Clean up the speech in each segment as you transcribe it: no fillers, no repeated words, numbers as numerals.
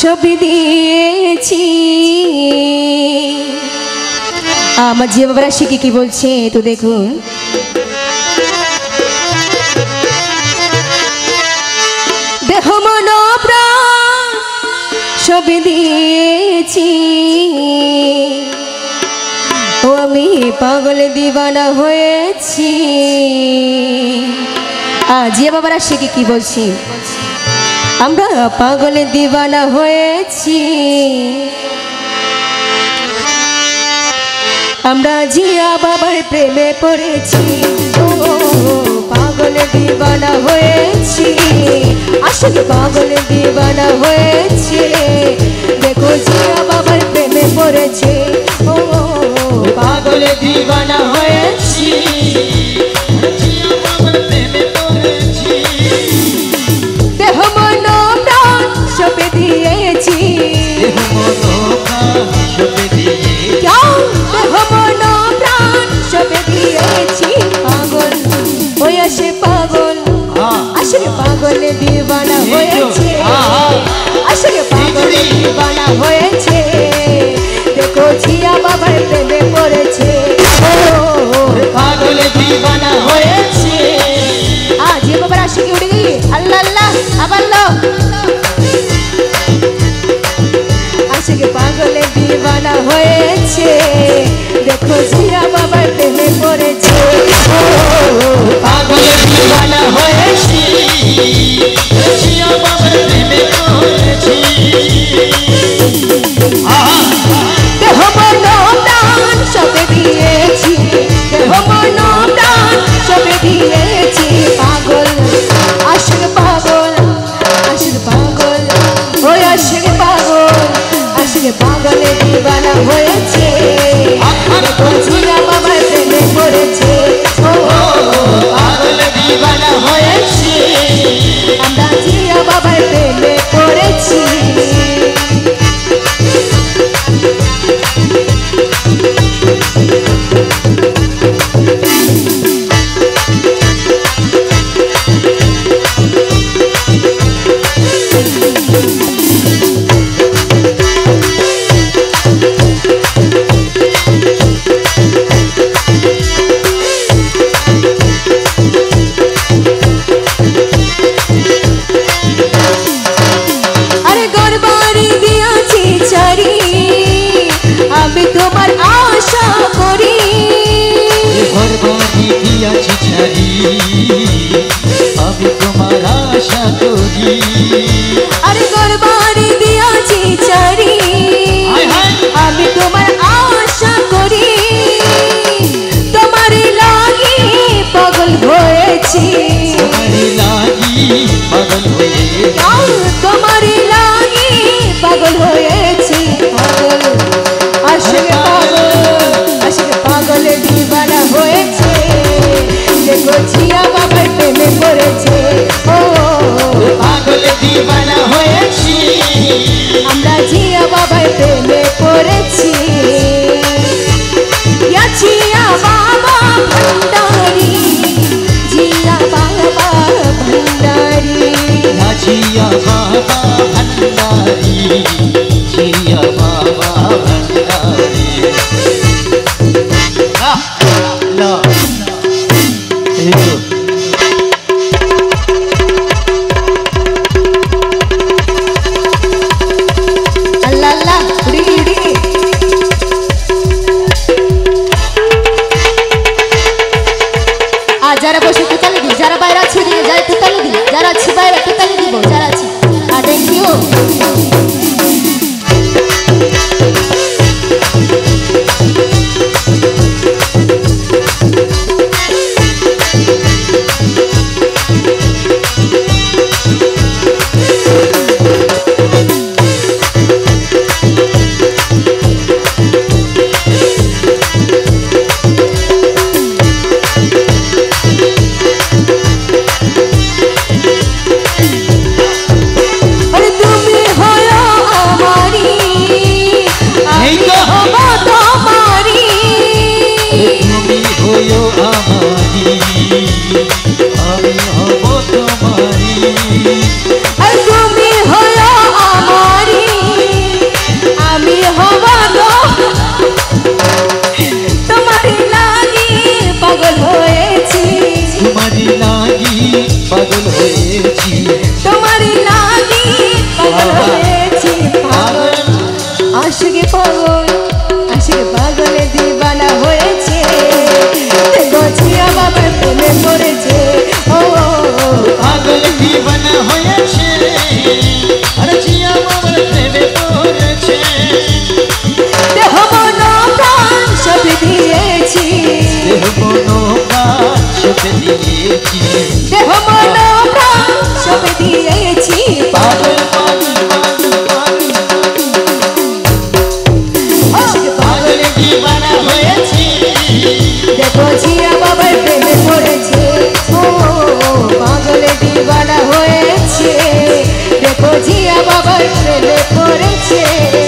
ছবি দিয়েছি। আমার যে বাবারা শিখে কি বলছে তো দেখুন। দেহ মন প্রাণ ছবি দিয়েছি, ও আমি পাগল দিওয়ানা হয়েছি। যে বাবারা শিখে কি বলছি, আমরা পাগল দিওয়ানা হয়েছি। আমরা জিয়া বাবার প্রেমে পড়েছি, ও পাগল দিওয়ানা হয়েছি। আসলে পাগল দিওয়ানা হয়েছে, দেখো জিয়া বাবার প্রেমে পড়েছে, ও পাগল দিওয়ানা হয়েছি। দেহ মন প্রাণ সঁপে দিয়েছি, দেহ মন প্রাণ সঁপে দিয়েছি। পাগল ওই আসে পাগল, আসলে পাগল দিওয়ানা হয়েছে, আসলে পাগল দিওয়ানা হয়েছে। দেখো জিয়া বাবার প্রেমে পড়েছে, ও পাগল দিওয়ানা হয়েছে। যে বাবার আশিকে উঠে গেলি আল্লাহ আল্লাহ আবার আশিকে পাগল দিওয়ানা হয়েছে। দেখো জিয়া বাবার প্রেমে পড়েছে, ও পাগল দিওয়ানা হয়েছে, জিয়া বাবার প্রেমে পড়েছে। দেহ মন প্রাণ সঁপে দিয়েছি, দেহ মন প্রাণ সঁপে দিয়েছি। পাগল আসলে পাগল, আসলে পাগল, ওই আসলে পাগল, আসলে পাগল দিওয়ানা হয়েছে। জিয়া বাবার প্রেমে পড়েছে, ও পাগল দিওয়ানা হয়েছে। আমরা জিয়া বাবার প্রেমে পড়েছি। তোমার আশা করি, আমি তোমার আশা করি। আরে গরবারি দিয়াছি চারি, আমি তোমার আশা করি। তোমার লাগি পাগল হয়েছি, তোমার লাগি পাগল হয়েছি। পাগল আসলে পাগল, আসলে পাগল দিওয়ানা হয়েছে। দেখো জিয়া বাবার প্রেমে পড়েছে, ও পাগল দিওয়ানা হয়েছি। আমরা জিয়া বাবার প্রেমে পড়েছি। জিয়া বাবা ভান্ডারি, জিয়া বাবা ভান্ডারি, জিয়া বাবা ভান্ডারি, জিয়া বাবা ভান্ডারি। আল্লাহ আল্লাহ উড়ি উড়ি। আর যারা বসে তুতালি দিই, যারা বাইরে আছে যারা তুতালি দিই, যারা আছে বাইরে তুতালি দিব, যারা আছে। Thank you. পাগল হয়েছি তোমারই লাগি পাগল হয়েছি পাগল আশিকে পাগলে দিবানা হয়েছে দেখো জিয়া বাবার প্রেমে পড়েছে ও পাগল দিবানা হয়েছে আর জিয়া বাবার প্রেমে পড়েছে দেহ মন প্রাণ সব দিয়েছি দেহ মন প্রাণ সব দিয়েছি দেহ মন প্রাণ সব দিয়েছি পাগল পাগল পাগল পাগল আশিকে পাগল দিবানা হয়েছি দেখো জিয়া বাবার প্রেমে পড়েছে ও পাগলে দিবানা হয়েছে দেখো জিয়া বাবার প্রেমে পড়েছে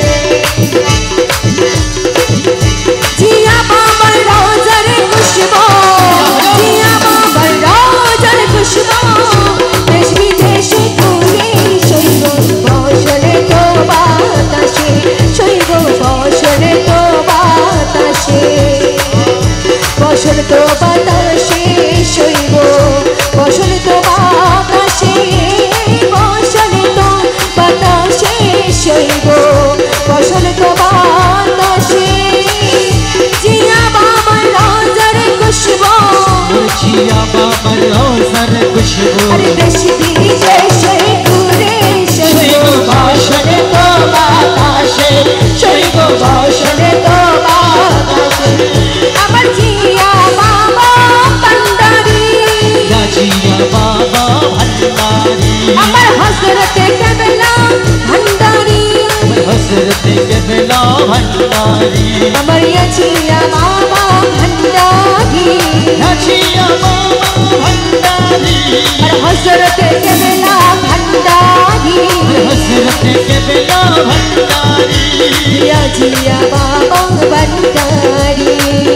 জিয়া বাবার রোজার খুশবু জিয়া বাবার রোজার খুশবু দেশ বিদেশে ঘুরে শৈব বসলে তো বাতাসে শৈব বসলে তো বাতাসে বসল তো বাতাসে শৈব বসল তো বাতাসে বসল তো বাতাসে শৈব বসল তো বাতাসে জিয়া বাবার রোজার খুশবু জিয়া বাবার রোজার খুশবু আরে দেশ বিদেশে ঘুরে শৈব বসল তো বাতাসে শৈব বসল তো বাতাসে আমার জিয়া বাবা ভান্ডারি জিয়া বাবা ভান্ডারি আমার হযরতে কেবলা ভান্ডারি হযরতে কেবলা ভান্ডারি আমার জিয়া বাবা ভান্ডারি জিয়া বাবা ভান্ডারি আর হযরতে কেবলা ভান্ডারি হযরতে কেবলা ভান্ডারি জিয়া বাবা ভান্ডারি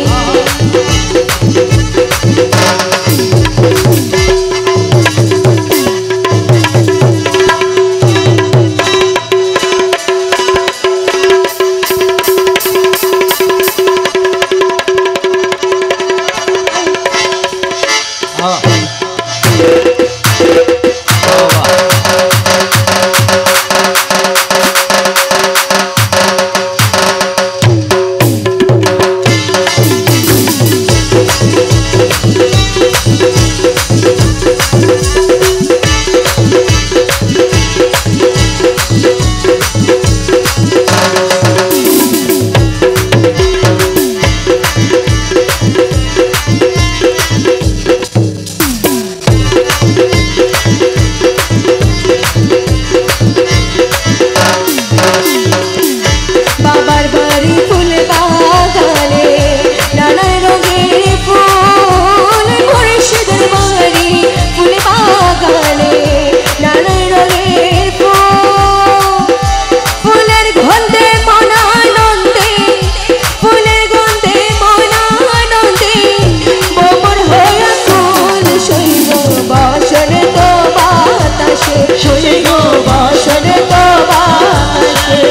বাবার বাড়ি ফুল বাগানে নানান রঙের ফুল মুর্শিদের বাড়ি ফুল বাগানে নানান রঙের ফুল ফুলের গন্ধে মন আনন্দে ফুলের গন্ধে মন আনন্দে বোমর হয়ে ফুল শৈব বসনে তো বাতাসে শৈব বসনে তো বাতাসে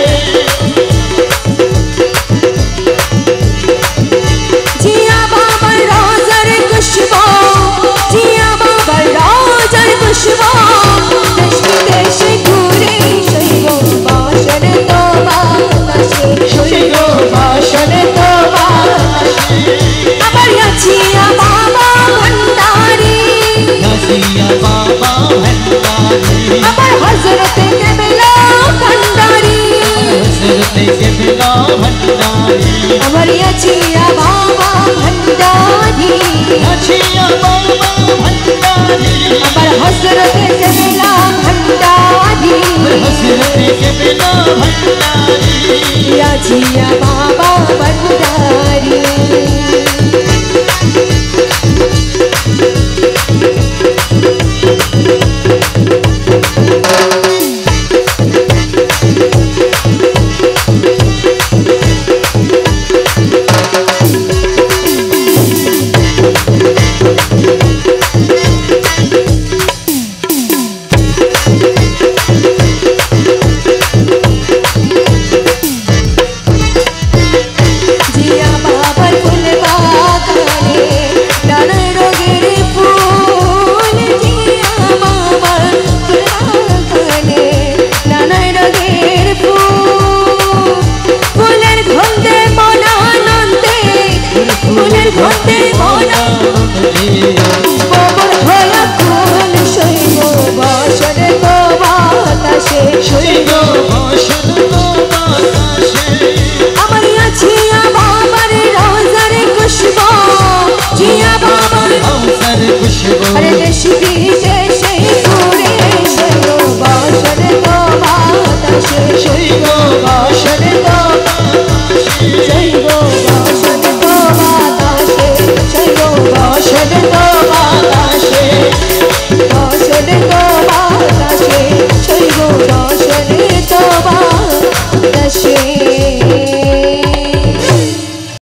জিয়া বাবার রোজার খুশবু জিয়া বাবার রোজার খুশবু দেশ বিদেশে ঘুরে শৈব বসনে তো বাতাসে শৈব বসনে তো বাতাসে আমার জিয়া বাবা ভান্ডারি জিয়া বাবা ভান্ডারি আমার হযরতে কেবলা ভান্ডারি হযরতে কেবলা ভান্ডারি আমার জিয়া বাবা ভান্ডারি জিয়া বাবা ভান্ডারি আমার হযরতে কেবলা ভান্ডারি হযরতে কেবলা ভান্ডারি জিয়া বাবা